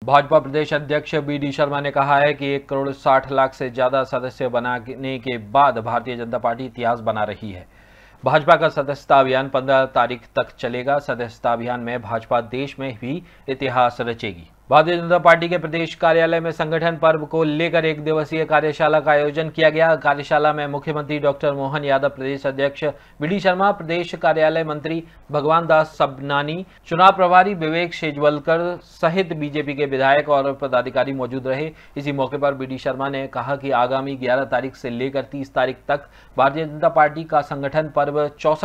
भाजपा प्रदेश अध्यक्ष बी.डी. शर्मा ने कहा है कि 1 करोड़ 60 लाख से ज्यादा सदस्य बनाने के बाद भारतीय जनता पार्टी इतिहास बना रही है। भाजपा का सदस्यता अभियान 15 तारीख तक चलेगा। सदस्यता अभियान में भाजपा देश में भी इतिहास रचेगी। भारतीय जनता पार्टी के प्रदेश कार्यालय में संगठन पर्व को लेकर 1 दिवसीय कार्यशाला का आयोजन किया गया। कार्यशाला में मुख्यमंत्री डॉक्टर मोहन यादव, प्रदेश अध्यक्ष बी.डी. शर्मा, प्रदेश कार्यालय मंत्री भगवान दास सबनानी, चुनाव प्रभारी विवेक शेजवलकर सहित बीजेपी के विधायक और पदाधिकारी मौजूद रहे। इसी मौके पर बी.डी. शर्मा ने कहा कि आगामी 11 तारीख से लेकर 30 तारीख तक भारतीय जनता पार्टी का संगठन पर्व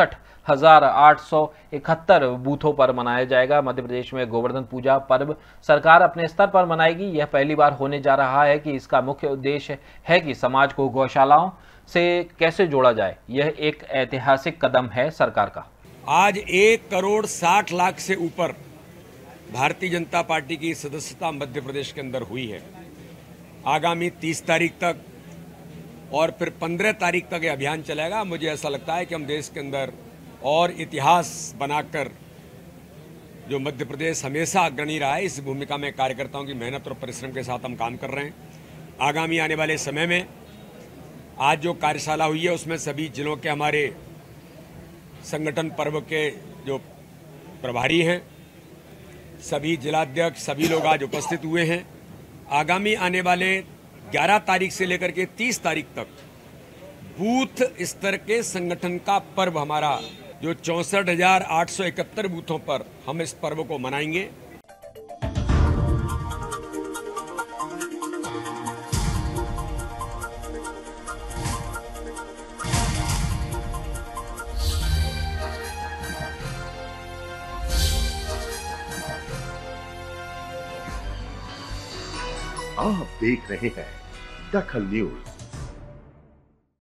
64,871 बूथों पर मनाया जाएगा। मध्य प्रदेश में गोवर्धन पूजा पर्व सरकार अपने स्तर पर मनाएगी। यह पहली बार होने जा रहा है कि इसका मुख्य उद्देश्य है कि समाज को गौशालाओं से कैसे जोड़ा जाए। यह एक ऐतिहासिक कदम है सरकार का। आज 1 करोड़ 60 लाख से ऊपर भारतीय जनता पार्टी की सदस्यता मध्य प्रदेश के अंदर हुई है। आगामी 30 तारीख तक और फिर 15 तारीख तक ये अभियान चलेगा। मुझे ऐसा लगता है कि हम देश के अंदर और इतिहास बनाकर, जो मध्य प्रदेश हमेशा अग्रणी रहा है, इस भूमिका में कार्यकर्ताओं की मेहनत और परिश्रम के साथ हम काम कर रहे हैं। आगामी आने वाले समय में आज जो कार्यशाला हुई है उसमें सभी जिलों के हमारे संगठन पर्व के जो प्रभारी हैं, सभी जिलाध्यक्ष, सभी लोग आज उपस्थित हुए हैं। आगामी आने वाले 11 तारीख से लेकर के 30 तारीख तक बूथ स्तर के संगठन का पर्व हमारा, जो 64,871 बूथों पर हम इस पर्व को मनाएंगे। आप देख रहे हैं दखल न्यूज।